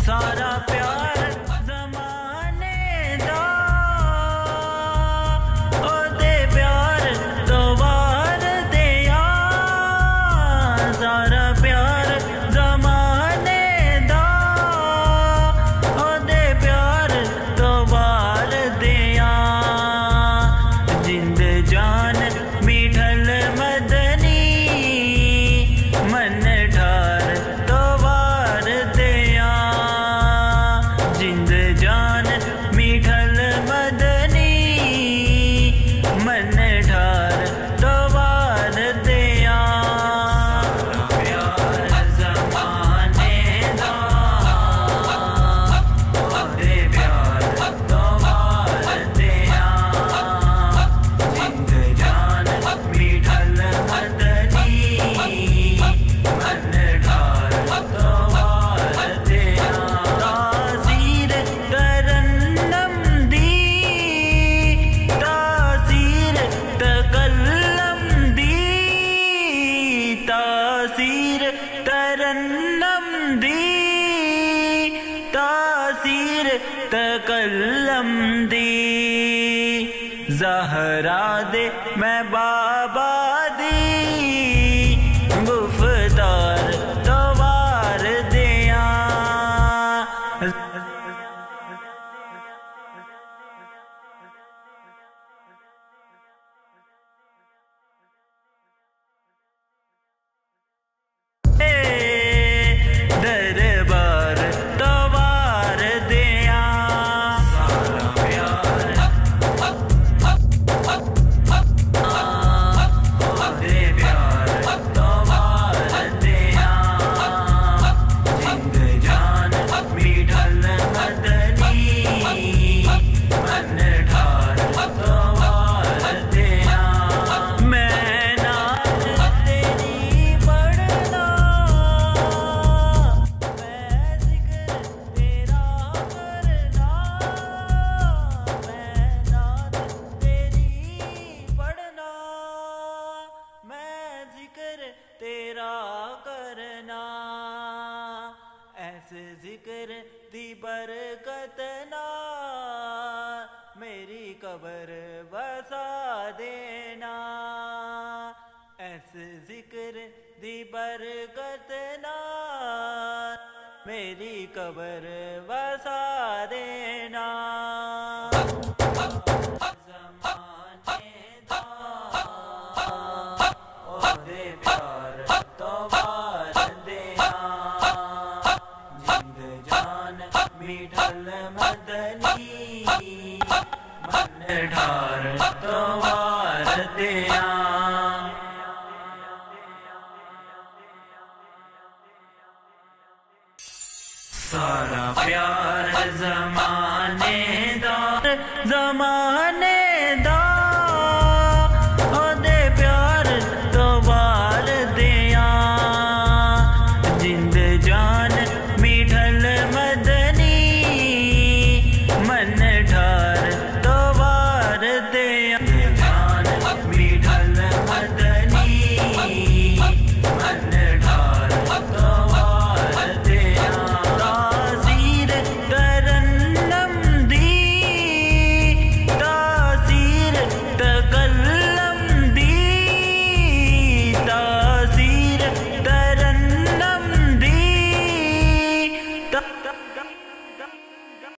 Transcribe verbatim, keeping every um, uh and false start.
सारा प्यार जमाने दा ओदे प्यार तो वार दिया सारा प्यार जमाने दा ओदे प्यार तो वार दिया जिंद जान मीठल मदनी मन ठार तो वार दिया जिंद जान मीठल मदनी मन ठार तो वार दिया प्यार जमाने दा ओदे प्यार तो वार दिया जिंद जान मीठल मदनी मन ठार तो वार दिया तासीर तरन्नम दी तासीर तकल्लम दी तासीर तरन्नम दी तासीर तकल्लम दी ज़हरा दे मैं बाबा दी गुफ्तार तो वार दिया दरबार तो वार दिया सारा प्यार ओदे प्यार तो वार दिया जिंद जान मीठल मदनी मन ठार तो वार दिया मैं नाच तेरी पढ़ना मैं जिक्र तेरा करना मैं नाच तेरी पढ़ना मैं जिक्र तेरा करना ऐसे जिक्र दी बरकत ना मेरी कब्र बसा देना ऐसे जिक्र दी बरकत ना मेरी कब्र बसा देना ज़माने दा ओदे प्यार तो वार दिया जिंद जान मीठल मदनी मन ठार तो वार दिया सारा प्यार जमाने दा जमाने